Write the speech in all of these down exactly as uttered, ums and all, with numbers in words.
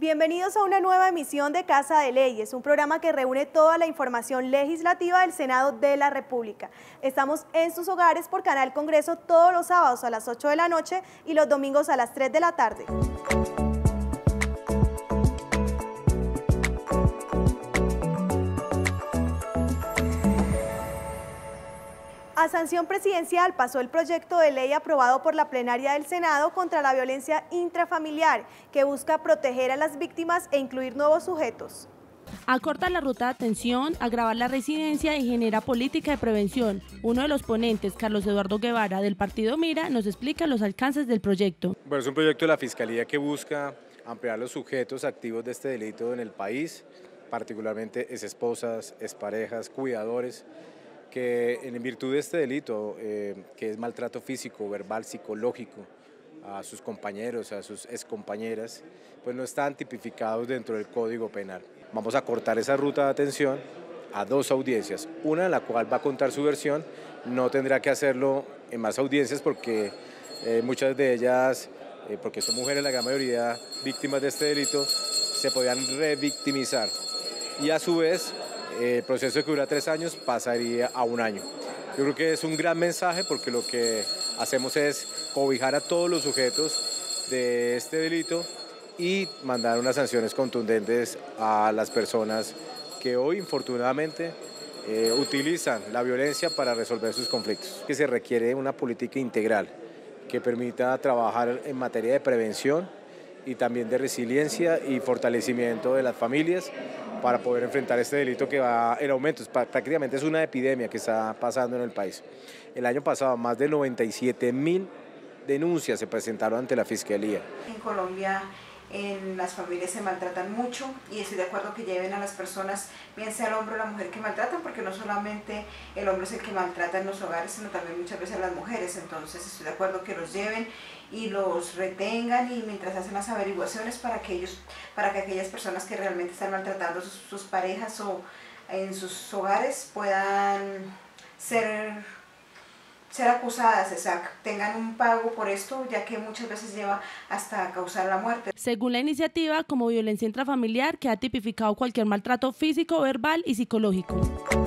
Bienvenidos a una nueva emisión de Casa de Leyes, un programa que reúne toda la información legislativa del Senado de la República. Estamos en sus hogares por Canal Congreso todos los sábados a las ocho de la noche y los domingos a las tres de la tarde. A sanción presidencial pasó el proyecto de ley aprobado por la plenaria del Senado contra la violencia intrafamiliar, que busca proteger a las víctimas e incluir nuevos sujetos. Acorta la ruta de atención, agrava la reincidencia y genera política de prevención. Uno de los ponentes, Carlos Eduardo Guevara, del partido Mira, nos explica los alcances del proyecto. Bueno, es un proyecto de la Fiscalía que busca ampliar los sujetos activos de este delito en el país, particularmente exesposas, exparejas, cuidadores, que en virtud de este delito, eh, que es maltrato físico, verbal, psicológico, a sus compañeros, a sus excompañeras, pues no están tipificados dentro del Código Penal. Vamos a cortar esa ruta de atención a dos audiencias, una en la cual va a contar su versión, no tendrá que hacerlo en más audiencias porque eh, muchas de ellas, eh, porque son mujeres, la gran mayoría víctimas de este delito, se podían revictimizar y a su vez el proceso que dura tres años pasaría a un año. Yo creo que es un gran mensaje porque lo que hacemos es cobijar a todos los sujetos de este delito y mandar unas sanciones contundentes a las personas que hoy, infortunadamente, eh, utilizan la violencia para resolver sus conflictos. Que se requiere una política integral que permita trabajar en materia de prevención y también de resiliencia y fortalecimiento de las familias para poder enfrentar este delito que va en aumento. Prácticamente es una epidemia que está pasando en el país. El año pasado más de noventa y siete mil denuncias se presentaron ante la Fiscalía. En Colombia en las familias se maltratan mucho y estoy de acuerdo que lleven a las personas, bien sea el hombre o la mujer que maltratan, porque no solamente el hombre es el que maltrata en los hogares, sino también muchas veces las mujeres. Entonces estoy de acuerdo que los lleven y los retengan y mientras hacen las averiguaciones para que ellos, para que aquellas personas que realmente están maltratando sus, sus parejas o en sus hogares puedan ser ser acusadas, o sea, tengan un pago por esto, ya que muchas veces lleva hasta causar la muerte. Según la iniciativa, como violencia intrafamiliar, queda tipificado cualquier maltrato físico, verbal y psicológico.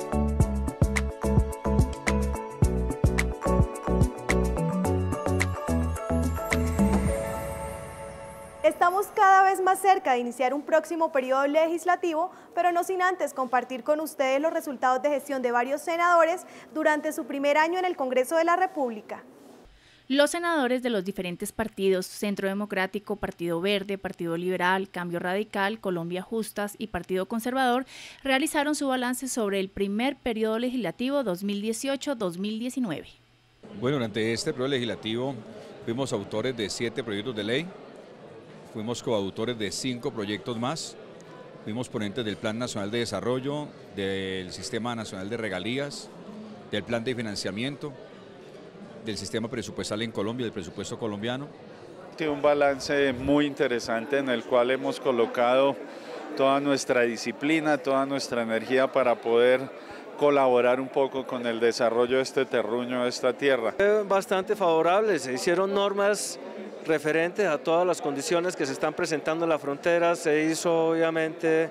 Estamos cada vez más cerca de iniciar un próximo periodo legislativo, pero no sin antes compartir con ustedes los resultados de gestión de varios senadores durante su primer año en el Congreso de la República. Los senadores de los diferentes partidos, Centro Democrático, Partido Verde, Partido Liberal, Cambio Radical, Colombia Justas y Partido Conservador, realizaron su balance sobre el primer periodo legislativo dos mil dieciocho dos mil diecinueve. Bueno, durante este periodo legislativo fuimos autores de siete proyectos de ley. Fuimos coautores de cinco proyectos más, fuimos ponentes del Plan Nacional de Desarrollo, del Sistema Nacional de Regalías, del Plan de Financiamiento, del Sistema Presupuestal en Colombia, del presupuesto colombiano. Tiene un balance muy interesante en el cual hemos colocado toda nuestra disciplina, toda nuestra energía para poder colaborar un poco con el desarrollo de este terruño, de esta tierra. Bastante favorable, se hicieron normas referentes a todas las condiciones que se están presentando en la frontera, se hizo obviamente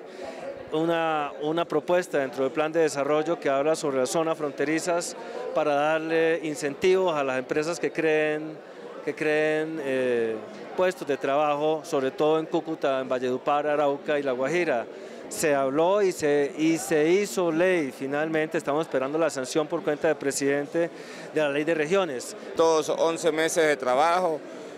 una, una propuesta dentro del plan de desarrollo que habla sobre las zonas fronterizas para darle incentivos a las empresas que creen, que creen eh, puestos de trabajo, sobre todo en Cúcuta, en Valledupar, Arauca y La Guajira. Se habló y se, y se hizo ley, finalmente estamos esperando la sanción por cuenta del presidente de la ley de regiones. Todos once meses de trabajo.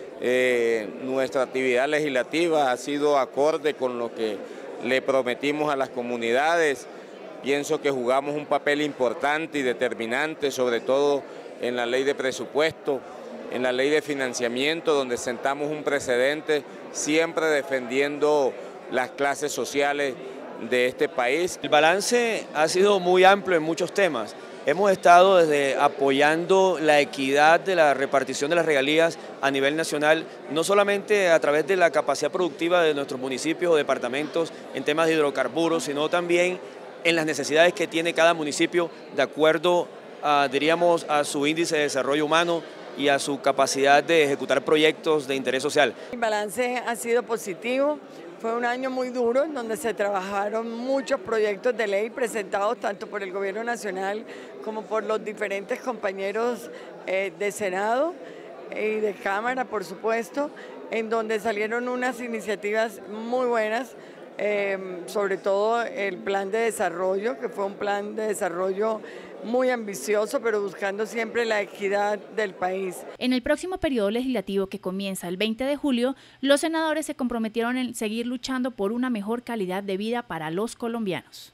Eh, nuestra actividad legislativa ha sido acorde con lo que le prometimos a las comunidades. Pienso que jugamos un papel importante y determinante, sobre todo en la ley de presupuesto, en la ley de financiamiento, donde sentamos un precedente, siempre defendiendo las clases sociales de este país. El balance ha sido muy amplio en muchos temas. Hemos estado desde apoyando la equidad de la repartición de las regalías a nivel nacional, no solamente a través de la capacidad productiva de nuestros municipios o departamentos en temas de hidrocarburos, sino también en las necesidades que tiene cada municipio de acuerdo a, diríamos, a su índice de desarrollo humano y a su capacidad de ejecutar proyectos de interés social. El balance ha sido positivo. Fue un año muy duro en donde se trabajaron muchos proyectos de ley presentados tanto por el Gobierno Nacional como por los diferentes compañeros eh, de Senado y de Cámara, por supuesto, en donde salieron unas iniciativas muy buenas, eh, sobre todo el plan de desarrollo, que fue un plan de desarrollo muy ambicioso, pero buscando siempre la equidad del país. En el próximo periodo legislativo que comienza el veinte de julio, los senadores se comprometieron en seguir luchando por una mejor calidad de vida para los colombianos.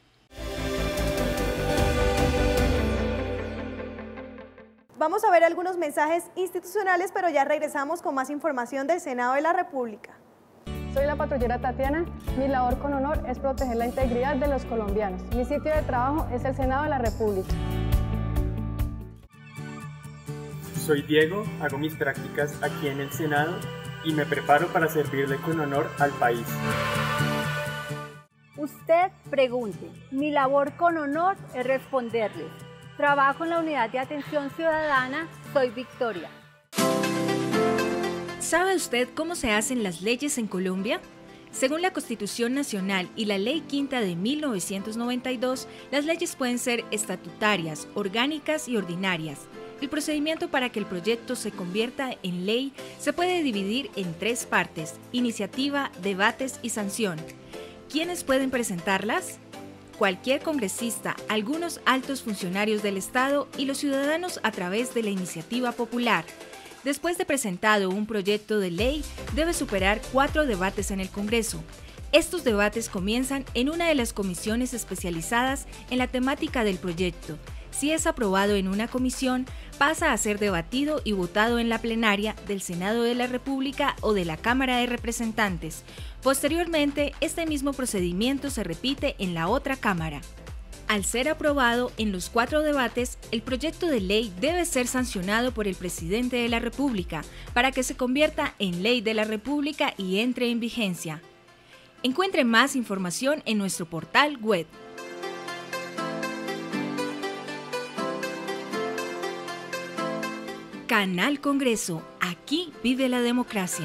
Vamos a ver algunos mensajes institucionales, pero ya regresamos con más información del Senado de la República. Soy la patrullera Tatiana. Mi labor con honor es proteger la integridad de los colombianos. Mi sitio de trabajo es el Senado de la República. Soy Diego, hago mis prácticas aquí en el Senado y me preparo para servirle con honor al país. Usted pregunte. Mi labor con honor es responderles. Trabajo en la Unidad de Atención Ciudadana. Soy Victoria. ¿Sabe usted cómo se hacen las leyes en Colombia? Según la Constitución Nacional y la Ley Quinta de mil novecientos noventa y dos, las leyes pueden ser estatutarias, orgánicas y ordinarias. El procedimiento para que el proyecto se convierta en ley se puede dividir en tres partes: iniciativa, debates y sanción. ¿Quiénes pueden presentarlas? Cualquier congresista, algunos altos funcionarios del Estado y los ciudadanos a través de la iniciativa popular. Después de presentado un proyecto de ley, debe superar cuatro debates en el Congreso. Estos debates comienzan en una de las comisiones especializadas en la temática del proyecto. Si es aprobado en una comisión, pasa a ser debatido y votado en la plenaria del Senado de la República o de la Cámara de Representantes. Posteriormente, este mismo procedimiento se repite en la otra Cámara. Al ser aprobado en los cuatro debates, el proyecto de ley debe ser sancionado por el presidente de la República para que se convierta en ley de la República y entre en vigencia. Encuentre más información en nuestro portal web. Canal Congreso, aquí vive la democracia.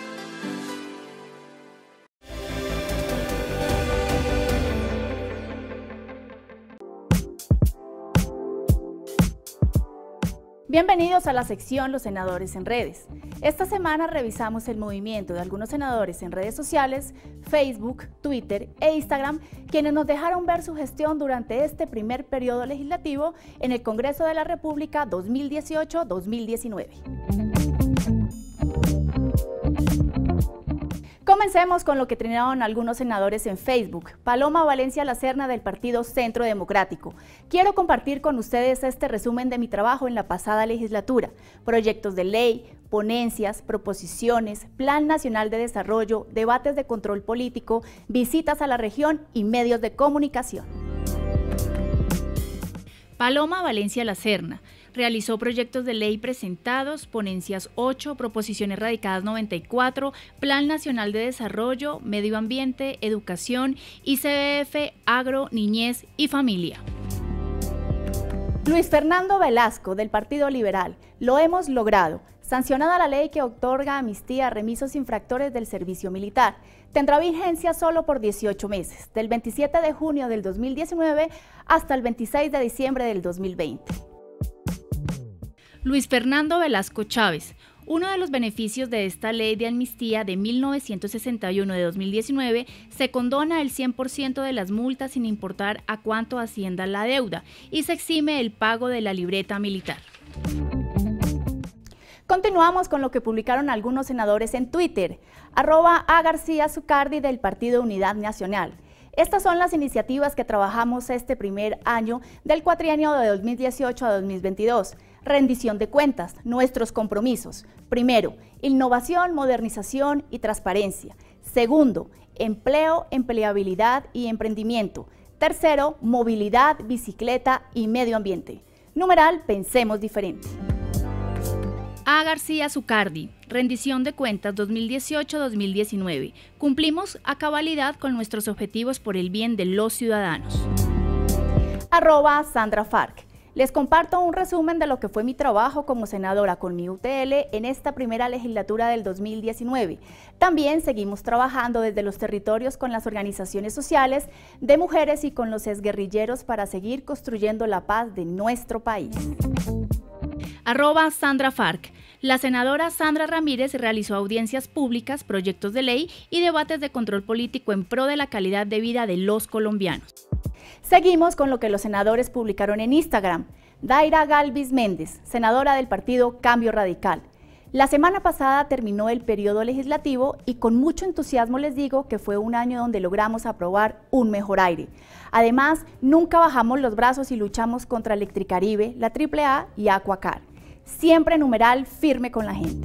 Bienvenidos a la sección Los Senadores en Redes. Esta semana revisamos el movimiento de algunos senadores en redes sociales, Facebook, Twitter e Instagram, quienes nos dejaron ver su gestión durante este primer periodo legislativo en el Congreso de la República dos mil dieciocho dos mil diecinueve. Comencemos con lo que trinearon algunos senadores en Facebook. Paloma Valencia La Serna, del Partido Centro Democrático. Quiero compartir con ustedes este resumen de mi trabajo en la pasada legislatura. Proyectos de ley, ponencias, proposiciones, Plan Nacional de Desarrollo, debates de control político, visitas a la región y medios de comunicación. Paloma Valencia La Serna realizó proyectos de ley presentados, ponencias ocho, proposiciones radicadas noventa y cuatro, Plan Nacional de Desarrollo, Medio Ambiente, Educación, I C B F, Agro, Niñez y Familia. Luis Fernando Velasco, del Partido Liberal. Lo hemos logrado. Sancionada la ley que otorga amnistía a remisos infractores del servicio militar. Tendrá vigencia solo por dieciocho meses, del veintisiete de junio del dos mil diecinueve hasta el veintiséis de diciembre del dos mil veinte. Luis Fernando Velasco Chávez. Uno de los beneficios de esta ley de amnistía de mil novecientos sesenta y uno de dos mil diecinueve se condona el cien por ciento de las multas sin importar a cuánto ascienda la deuda y se exime el pago de la libreta militar. Continuamos con lo que publicaron algunos senadores en Twitter. Arroba a García Zucardi, del Partido Unidad Nacional. Estas son las iniciativas que trabajamos este primer año del cuatrienio de dos mil dieciocho a dos mil veintidós. Rendición de cuentas, nuestros compromisos. Primero, innovación, modernización y transparencia. Segundo, empleo, empleabilidad y emprendimiento. Tercero, movilidad, bicicleta y medio ambiente. Numeral, pensemos diferente. A. García Zucardi, rendición de cuentas dos mil dieciocho a dos mil diecinueve. Cumplimos a cabalidad con nuestros objetivos por el bien de los ciudadanos. Arroba Sandra Farc. Les comparto un resumen de lo que fue mi trabajo como senadora con mi U T L en esta primera legislatura del dos mil diecinueve. También seguimos trabajando desde los territorios con las organizaciones sociales de mujeres y con los exguerrilleros para seguir construyendo la paz de nuestro país. Arroba Sandra Farc. La senadora Sandra Ramírez realizó audiencias públicas, proyectos de ley y debates de control político en pro de la calidad de vida de los colombianos. Seguimos con lo que los senadores publicaron en Instagram. Daira Galvis Méndez, senadora del partido Cambio Radical. La semana pasada terminó el periodo legislativo y con mucho entusiasmo les digo que fue un año donde logramos aprobar un mejor aire. Además, nunca bajamos los brazos y luchamos contra Electricaribe, la triple A y Aquacar. Siempre numeral firme con la gente.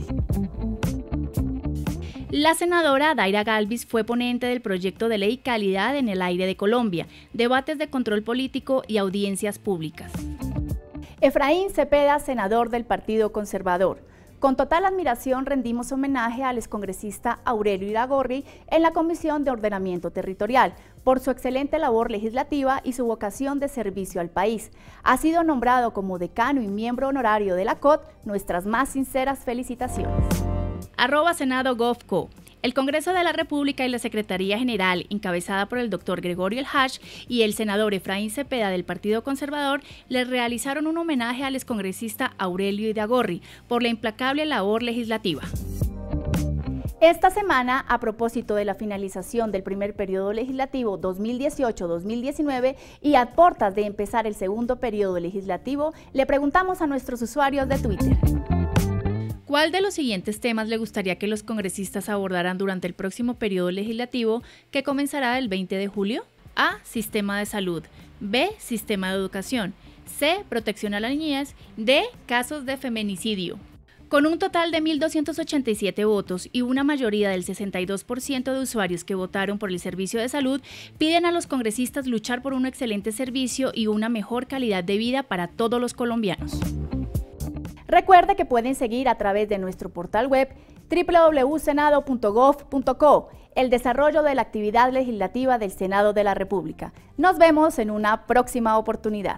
La senadora Daira Galvis fue ponente del proyecto de ley Calidad en el Aire de Colombia, debates de control político y audiencias públicas. Efraín Cepeda, senador del Partido Conservador. Con total admiración rendimos homenaje al excongresista Aurelio Iragorri en la Comisión de Ordenamiento Territorial por su excelente labor legislativa y su vocación de servicio al país. Ha sido nombrado como decano y miembro honorario de la C O T. Nuestras más sinceras felicitaciones. Arroba Senado Govco. El Congreso de la República y la Secretaría General, encabezada por el doctor Gregorio El Hach y el senador Efraín Cepeda del Partido Conservador, le realizaron un homenaje al excongresista Aurelio Iragorri por la implacable labor legislativa. Esta semana, a propósito de la finalización del primer periodo legislativo dos mil dieciocho dos mil diecinueve y a puertas de empezar el segundo periodo legislativo, le preguntamos a nuestros usuarios de Twitter. ¿Cuál de los siguientes temas le gustaría que los congresistas abordaran durante el próximo periodo legislativo que comenzará el veinte de julio? A. Sistema de salud. B. Sistema de educación. C. Protección a la niñez. D. Casos de feminicidio. Con un total de mil doscientos ochenta y siete votos y una mayoría del sesenta y dos por ciento de usuarios que votaron por el servicio de salud, piden a los congresistas luchar por un excelente servicio y una mejor calidad de vida para todos los colombianos. Recuerde que pueden seguir a través de nuestro portal web doble u doble u doble u punto senado punto gov punto co el desarrollo de la actividad legislativa del Senado de la República. Nos vemos en una próxima oportunidad.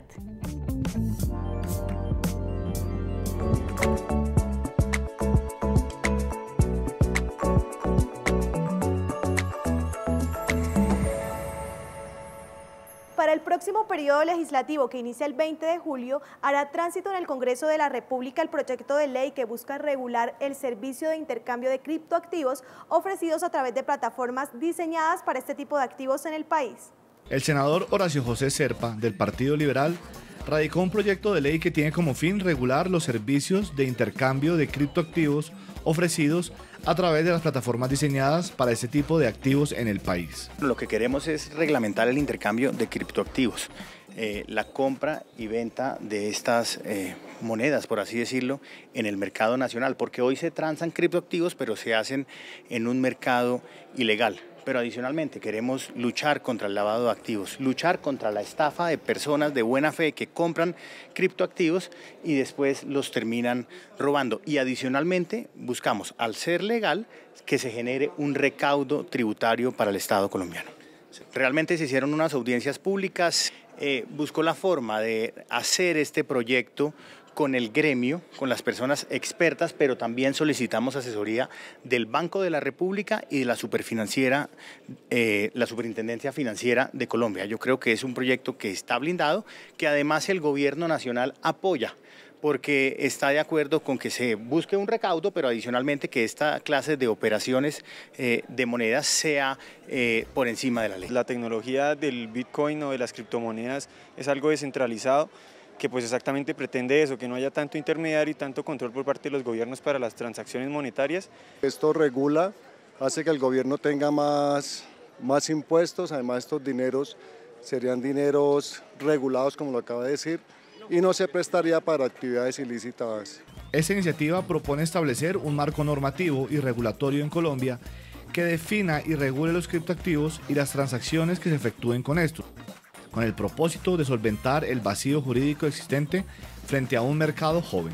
Para el próximo periodo legislativo que inicia el veinte de julio, hará tránsito en el Congreso de la República el proyecto de ley que busca regular el servicio de intercambio de criptoactivos ofrecidos a través de plataformas diseñadas para este tipo de activos en el país. El senador Horacio José Serpa, del Partido Liberal, radicó un proyecto de ley que tiene como fin regular los servicios de intercambio de criptoactivos ofrecidos a través de las plataformas diseñadas para este tipo de activos en el país. Lo que queremos es reglamentar el intercambio de criptoactivos, eh, la compra y venta de estas eh, monedas, por así decirlo, en el mercado nacional, porque hoy se transan criptoactivos, pero se hacen en un mercado ilegal. Pero adicionalmente queremos luchar contra el lavado de activos, luchar contra la estafa de personas de buena fe que compran criptoactivos y después los terminan robando. Y adicionalmente buscamos, al ser legal, que se genere un recaudo tributario para el Estado colombiano. Realmente se hicieron unas audiencias públicas, eh, buscó la forma de hacer este proyecto con el gremio, con las personas expertas, pero también solicitamos asesoría del Banco de la República y de la Superfinanciera, eh, la Superintendencia Financiera de Colombia. Yo creo que es un proyecto que está blindado, que además el gobierno nacional apoya, porque está de acuerdo con que se busque un recaudo, pero adicionalmente que esta clase de operaciones eh, de monedas sea eh, por encima de la ley. La tecnología del Bitcoin o de las criptomonedas es algo descentralizado, que pues exactamente pretende eso, que no haya tanto intermediario y tanto control por parte de los gobiernos para las transacciones monetarias. Esto regula, hace que el gobierno tenga más, más impuestos, además estos dineros serían dineros regulados, como lo acaba de decir, y no se prestaría para actividades ilícitas. Esta iniciativa propone establecer un marco normativo y regulatorio en Colombia que defina y regule los criptoactivos y las transacciones que se efectúen con estos, con el propósito de solventar el vacío jurídico existente frente a un mercado joven.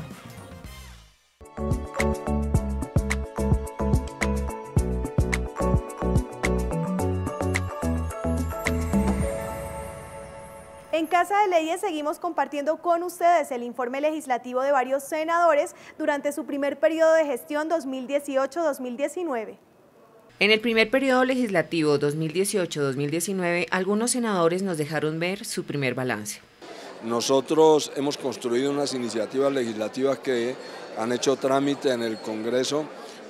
En En Casa de Leyes seguimos compartiendo con ustedes el informe legislativo de varios senadores durante su primer periodo de gestión dos mil dieciocho dos mil diecinueve. En el primer periodo legislativo dos mil dieciocho dos mil diecinueve, algunos senadores nos dejaron ver su primer balance. Nosotros hemos construido unas iniciativas legislativas que han hecho trámite en el Congreso,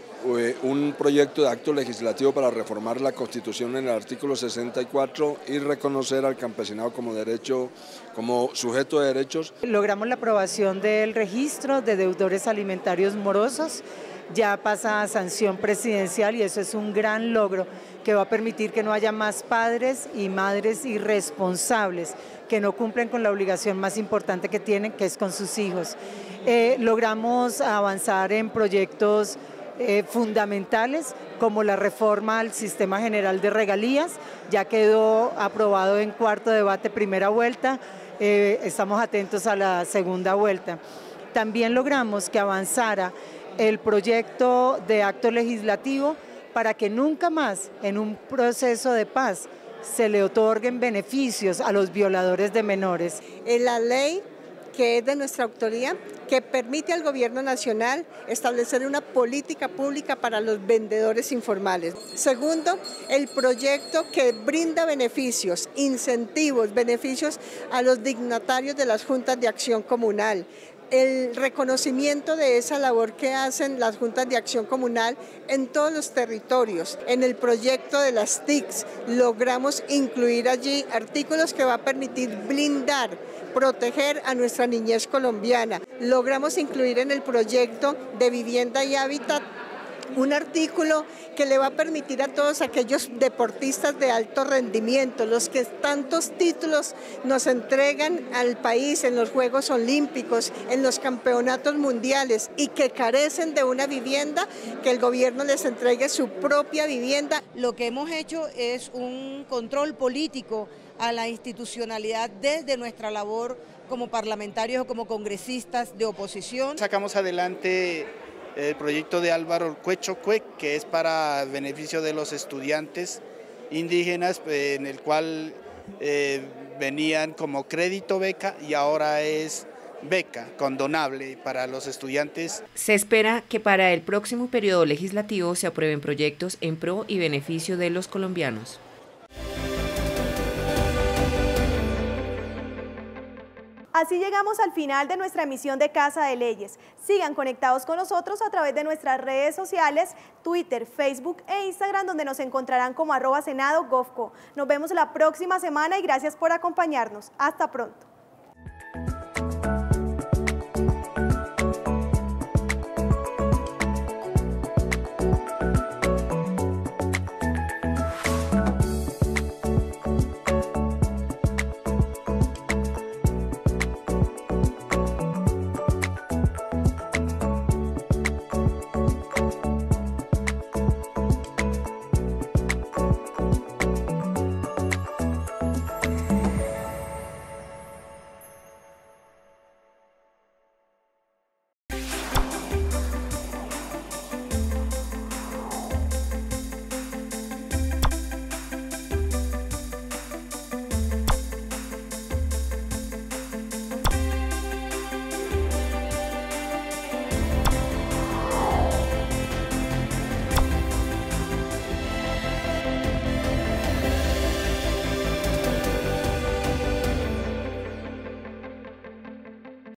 un proyecto de acto legislativo para reformar la Constitución en el artículo sesenta y cuatro y reconocer al campesinado como derecho, como sujeto de derechos. Logramos la aprobación del registro de deudores alimentarios morosos, ya pasa a sanción presidencial y eso es un gran logro que va a permitir que no haya más padres y madres irresponsables que no cumplen con la obligación más importante que tienen, que es con sus hijos. Eh, logramos avanzar en proyectos Eh, fundamentales como la reforma al sistema general de regalías, ya quedó aprobado en cuarto debate primera vuelta, eh, estamos atentos a la segunda vuelta. También logramos que avanzara el proyecto de acto legislativo para que nunca más en un proceso de paz se le otorguen beneficios a los violadores de menores. En la ley que es de nuestra autoría, que permite al gobierno nacional establecer una política pública para los vendedores informales. Segundo, el proyecto que brinda beneficios, incentivos, beneficios a los dignatarios de las juntas de acción comunal. El reconocimiento de esa labor que hacen las juntas de acción comunal en todos los territorios. En el proyecto de las T I Cs logramos incluir allí artículos que va a permitir blindar, proteger a nuestra niñez colombiana. Logramos incluir en el proyecto de vivienda y hábitat un artículo que le va a permitir a todos aquellos deportistas de alto rendimiento, los que tantos títulos nos entregan al país en los Juegos Olímpicos, en los campeonatos mundiales y que carecen de una vivienda, que el gobierno les entregue su propia vivienda. Lo que hemos hecho es un control político a la institucionalidad desde nuestra labor como parlamentarios o como congresistas de oposición. Sacamos adelante el proyecto de Álvaro Cuechocuec, que es para beneficio de los estudiantes indígenas, en el cual eh, venían como crédito beca y ahora es beca condonable para los estudiantes. Se espera que para el próximo periodo legislativo se aprueben proyectos en pro y beneficio de los colombianos. Así llegamos al final de nuestra emisión de Casa de Leyes. Sigan conectados con nosotros a través de nuestras redes sociales, Twitter, Facebook e Instagram, donde nos encontrarán como arroba senado gofco. Nos vemos la próxima semana y gracias por acompañarnos. Hasta pronto.